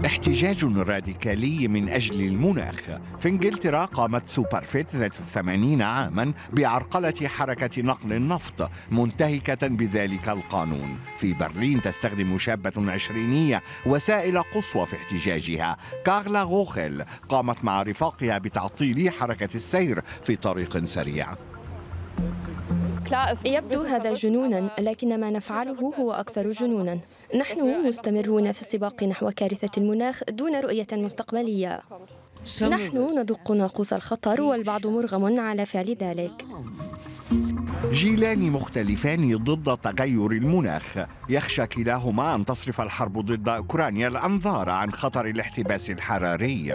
احتجاج راديكالي من أجل المناخ. في إنجلترا قامت سوبرفيت ذات 80 عاما بعرقلة حركة نقل النفط منتهكة بذلك القانون. في برلين تستخدم شابة عشرينية وسائل قصوى في احتجاجها. كارلا غوخيل قامت مع رفاقها بتعطيل حركة السير في طريق سريع. يبدو هذا جنونا، لكن ما نفعله هو أكثر جنونا. نحن مستمرون في السباق نحو كارثة المناخ دون رؤية مستقبلية. نحن ندق ناقوس الخطر والبعض مرغم على فعل ذلك. جيلان مختلفان ضد تغير المناخ. يخشى كلاهما أن تصرف الحرب ضد أوكرانيا الأنظار عن خطر الاحتباس الحراري.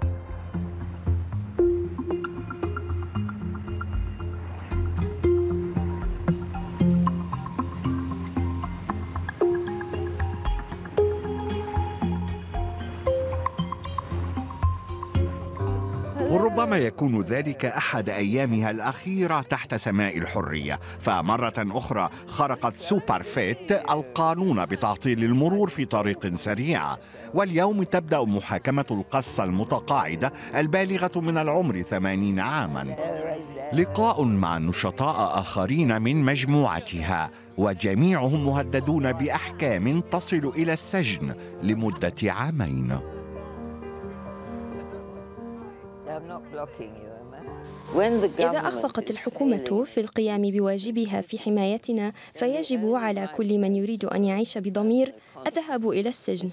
وربما يكون ذلك أحد أيامها الأخيرة تحت سماء الحرية، فمرة أخرى خرقت سوبرفيت القانون بتعطيل المرور في طريق سريع. واليوم تبدأ محاكمة القصة المتقاعدة البالغة من العمر 80 عاما. لقاء مع نشطاء آخرين من مجموعتها، وجميعهم مهددون بأحكام تصل إلى السجن لمدة عامين. إذا أخفقت الحكومة في القيام بواجبها في حمايتنا، فيجب على كل من يريد أن يعيش بضمير الذهاب إلى السجن.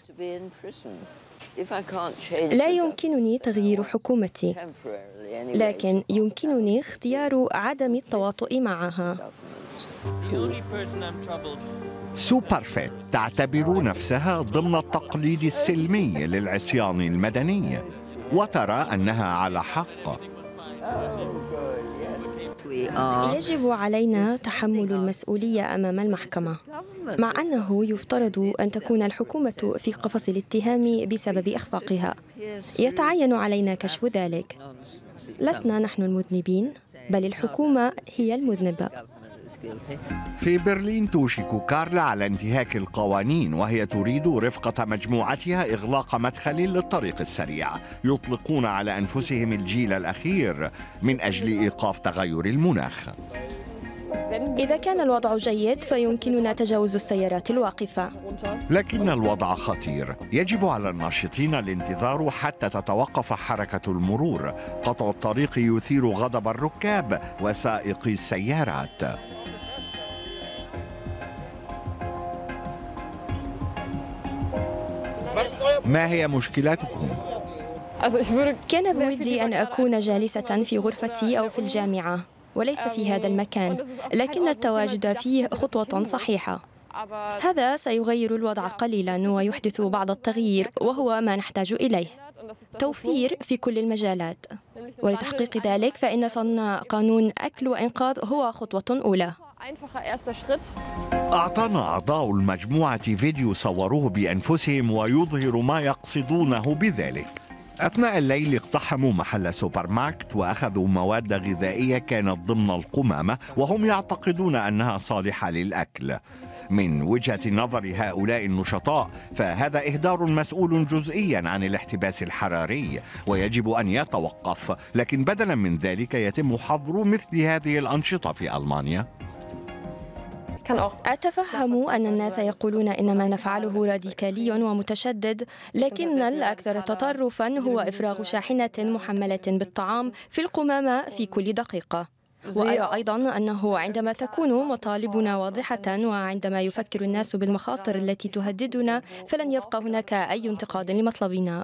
لا يمكنني تغيير حكومتي، لكن يمكنني اختيار عدم التواطؤ معها. سوبرفيت تعتبر نفسها ضمن التقليد السلمي للعصيان المدني، وترى أنها على حق. يجب علينا تحمل المسؤولية أمام المحكمة، مع أنه يفترض أن تكون الحكومة في قفص الاتهام بسبب إخفاقها. يتعين علينا كشف ذلك. لسنا نحن المذنبين، بل الحكومة هي المذنبة. في برلين توشك كارلا على انتهاك القوانين، وهي تريد رفقة مجموعتها إغلاق مدخل للطريق السريع. يطلقون على أنفسهم الجيل الأخير من أجل إيقاف تغير المناخ. إذا كان الوضع جيد فيمكننا تجاوز السيارات الواقفة، لكن الوضع خطير. يجب على الناشطين الانتظار حتى تتوقف حركة المرور. قطع الطريق يثير غضب الركاب وسائقي السيارات. ما هي مشكلاتكم؟ كان بودي أن أكون جالسة في غرفتي أو في الجامعة، وليس في هذا المكان، لكن التواجد فيه خطوة صحيحة. هذا سيغير الوضع قليلا ويحدث بعض التغيير، وهو ما نحتاج إليه. توفير في كل المجالات، ولتحقيق ذلك فإن صنع قانون أكل وإنقاذ هو خطوة أولى. أعطانا أعضاء المجموعة فيديو صوروه بأنفسهم ويظهر ما يقصدونه بذلك. أثناء الليل اقتحموا محل سوبر ماركت وأخذوا مواد غذائية كانت ضمن القمامة، وهم يعتقدون أنها صالحة للأكل. من وجهة نظر هؤلاء النشطاء فهذا إهدار مسؤول جزئيا عن الاحتباس الحراري ويجب أن يتوقف، لكن بدلا من ذلك يتم حظر مثل هذه الأنشطة في ألمانيا. أتفهم أن الناس يقولون إن ما نفعله راديكالي ومتشدد، لكن الأكثر تطرفاً هو إفراغ شاحنة محملة بالطعام في القمامة في كل دقيقة. وأرى أيضاً أنه عندما تكون مطالبنا واضحة وعندما يفكر الناس بالمخاطر التي تهددنا فلن يبقى هناك أي انتقاد لمطلبنا.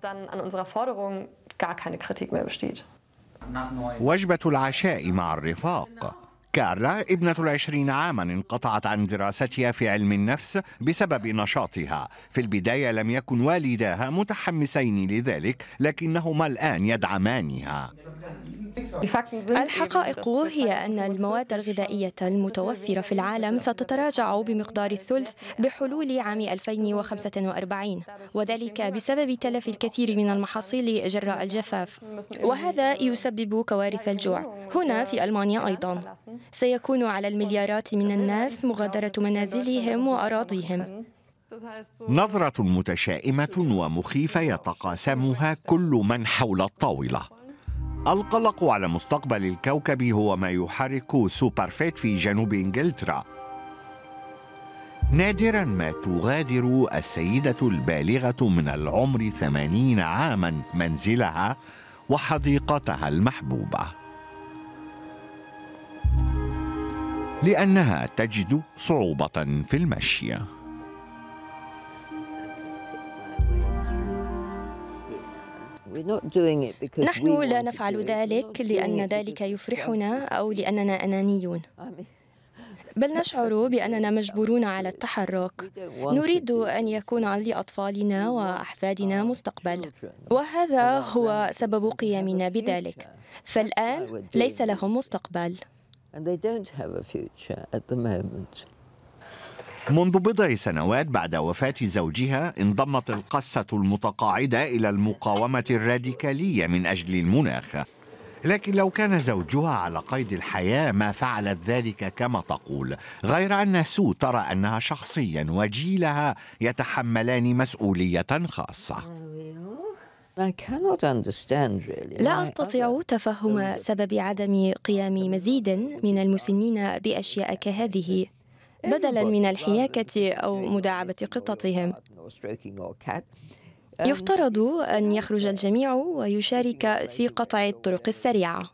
وجبة العشاء مع الرفاق. كارلا ابنة 20 عاما انقطعت عن دراستها في علم النفس بسبب نشاطها. في البداية لم يكن والداها متحمسين لذلك، لكنهما الآن يدعمانها. الحقائق هي أن المواد الغذائية المتوفرة في العالم ستتراجع بمقدار الثلث بحلول عام 2045، وذلك بسبب تلف الكثير من المحاصيل جراء الجفاف، وهذا يسبب كوارث الجوع. هنا في ألمانيا أيضا سيكون على المليارات من الناس مغادرة منازلهم وأراضيهم. نظرة متشائمة ومخيفة يتقاسمها كل من حول الطاولة. القلق على مستقبل الكوكب هو ما يحرك سوبرفيت في جنوب إنجلترا. نادرا ما تغادر السيدة البالغة من العمر 80 عاما منزلها وحديقتها المحبوبة، لأنها تجد صعوبة في المشي. نحن لا نفعل ذلك لأن ذلك يفرحنا أو لأننا أنانيون، بل نشعر بأننا مجبورون على التحرك. نريد أن يكون لأطفالنا وأحفادنا مستقبل، وهذا هو سبب قيامنا بذلك. فالآن ليس لهم مستقبل. منذ بضع سنوات بعد وفاة زوجها انضمت القسة المتقاعدة إلى المقاومة الراديكالية من أجل المناخ، لكن لو كان زوجها على قيد الحياة ما فعلت ذلك كما تقول، غير أن سو ترى أنها شخصيا وجيلها يتحملان مسؤولية خاصة. لا أستطيع تفهم سبب عدم قيام مزيد من المسنين بأشياء كهذه، بدلاً من الحياكة أو مداعبة قططهم. يفترض أن يخرج الجميع ويشارك في قطع الطرق السريعة.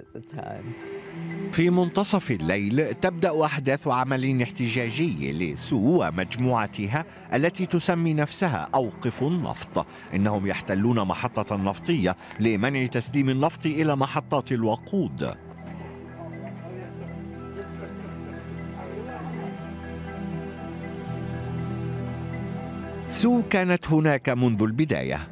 في منتصف الليل تبدأ أحداث عمل احتجاجي لسو ومجموعتها التي تسمي نفسها أوقف النفط. إنهم يحتلون محطة نفطية لمنع تسليم النفط إلى محطات الوقود. سو كانت هناك منذ البداية.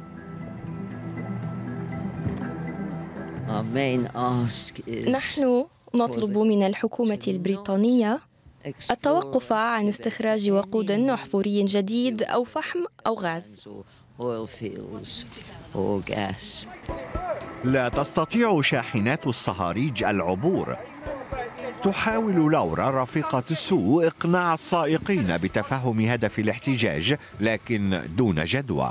نحن نطلب من الحكومة البريطانية التوقف عن استخراج وقود أحفوري جديد أو فحم أو غاز. لا تستطيع شاحنات الصهاريج العبور. تحاول لورا رفيقة سو إقناع السائقين بتفهم هدف الاحتجاج، لكن دون جدوى.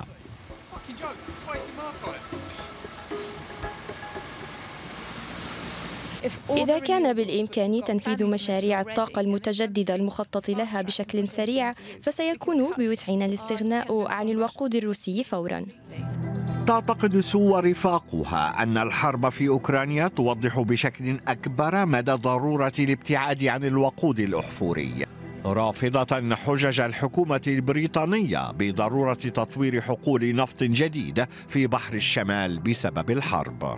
إذا كان بالإمكان تنفيذ مشاريع الطاقة المتجددة المخطط لها بشكل سريع، فسيكون بوسعنا الاستغناء عن الوقود الروسي فوراً. تعتقد سو ورفاقها أن الحرب في أوكرانيا توضح بشكل أكبر مدى ضرورة الابتعاد عن الوقود الأحفوري، رافضة حجج الحكومة البريطانية بضرورة تطوير حقول نفط جديدة في بحر الشمال بسبب الحرب.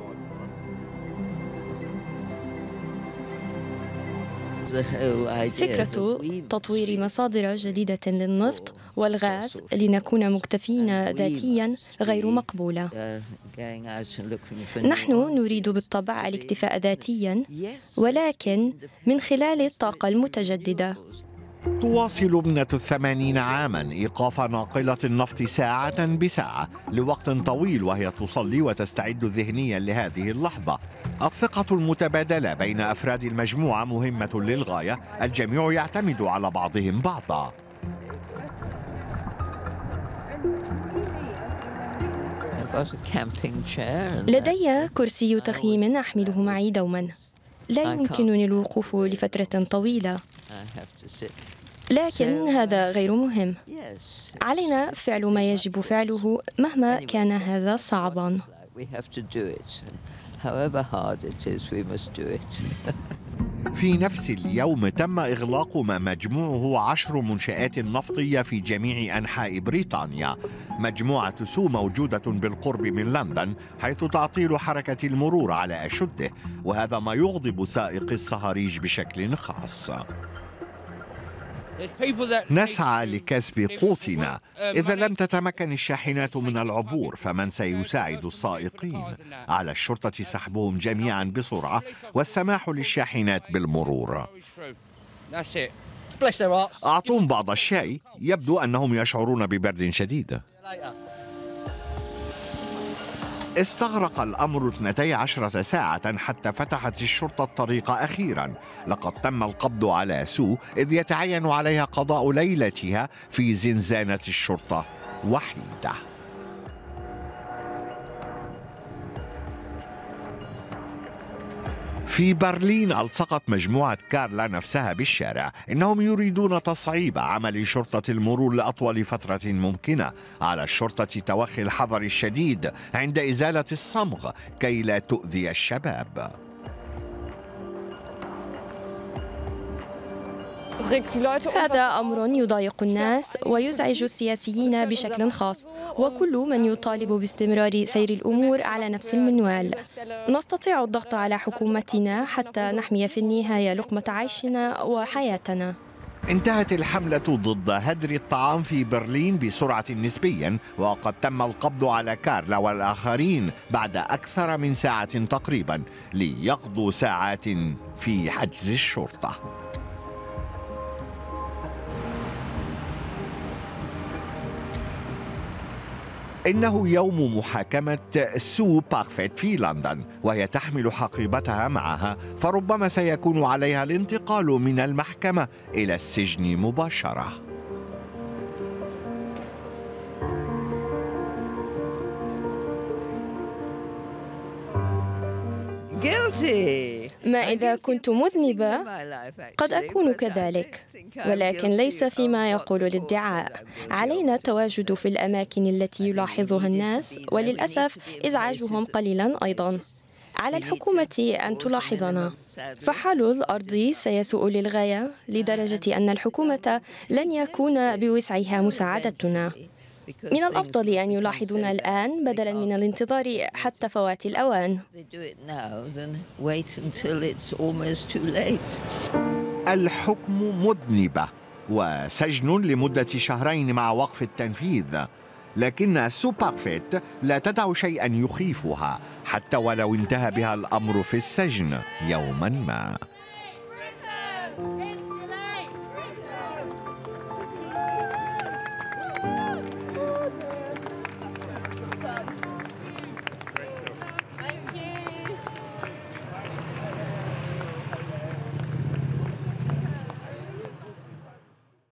فكرة تطوير مصادر جديدة للنفط والغاز لنكون مكتفين ذاتيا غير مقبولة. نحن نريد بالطبع الاكتفاء ذاتيا، ولكن من خلال الطاقة المتجددة. تواصل ابنة 80 عاما إيقاف ناقلة النفط ساعة بساعة لوقت طويل وهي تصلي وتستعد ذهنيا لهذه اللحظة. الثقة المتبادلة بين أفراد المجموعة مهمة للغاية، الجميع يعتمد على بعضهم بعضا. لدي كرسي تخييم أحمله معي دوما. لا يمكنني الوقوف لفترة طويلة، لكن هذا غير مهم. علينا فعل ما يجب فعله مهما كان هذا صعبا. في نفس اليوم تم إغلاق ما مجموعه 10 منشآت نفطية في جميع أنحاء بريطانيا. مجموعة سو موجودة بالقرب من لندن، حيث تعطيل حركة المرور على أشده، وهذا ما يغضب سائق الصهاريج بشكل خاص. نسعى لكسب قوتنا. إذا لم تتمكن الشاحنات من العبور، فمن سيساعد السائقين؟ على الشرطة سحبهم جميعا بسرعة والسماح للشاحنات بالمرور. أعطوهم بعض الشاي، يبدو أنهم يشعرون ببرد شديد. استغرق الأمر 12 ساعة حتى فتحت الشرطة الطريق أخيراً. لقد تم القبض على سو، إذ يتعين عليها قضاء ليلتها في زنزانة الشرطة وحيدة. في برلين ألصقت مجموعة كارلا نفسها بالشارع. إنهم يريدون تصعيب عمل شرطة المرور لأطول فترة ممكنة. على الشرطة توخي الحذر الشديد عند إزالة الصمغ كي لا تؤذي الشباب. هذا أمر يضايق الناس ويزعج السياسيين بشكل خاص، وكل من يطالب باستمرار سير الأمور على نفس المنوال. نستطيع الضغط على حكومتنا حتى نحمي في النهاية لقمة عيشنا وحياتنا. انتهت الحملة ضد هدر الطعام في برلين بسرعة نسبيا، وقد تم القبض على كارلا والآخرين بعد أكثر من ساعة تقريبا، ليقضوا ساعات في حجز الشرطة. إنه يوم محاكمة سو بارفيت في لندن، وهي تحمل حقيبتها معها، فربما سيكون عليها الانتقال من المحكمة إلى السجن مباشرة. ما إذا كنت مذنبة؟ قد أكون كذلك، ولكن ليس فيما يقول الادعاء. علينا التواجد في الأماكن التي يلاحظها الناس، وللأسف إزعاجهم قليلا أيضا. على الحكومة أن تلاحظنا، فحال الأرض سيسوء للغاية، لدرجة أن الحكومة لن يكون بوسعها مساعدتنا. من الأفضل أن يلاحظونا الآن بدلاً من الانتظار حتى فوات الأوان. الحكم مذنبة وسجن لمدة شهرين مع وقف التنفيذ، لكن سو بارفيت لا تدع شيئاً يخيفها حتى ولو انتهى بها الأمر في السجن يوماً ما.